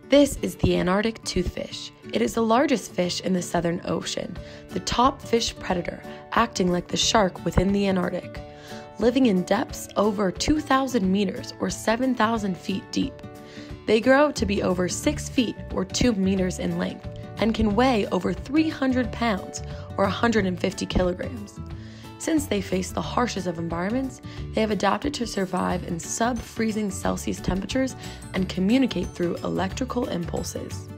This is the Antarctic toothfish. It is the largest fish in the Southern Ocean, the top fish predator, acting like the shark within the Antarctic, living in depths over 2,000 meters or 7,000 feet deep. They grow to be over 6 feet or 2 meters in length and can weigh over 300 pounds or 150 kilograms. Since they face the harshest of environments, they have adapted to survive in sub-freezing Celsius temperatures and communicate through electrical impulses.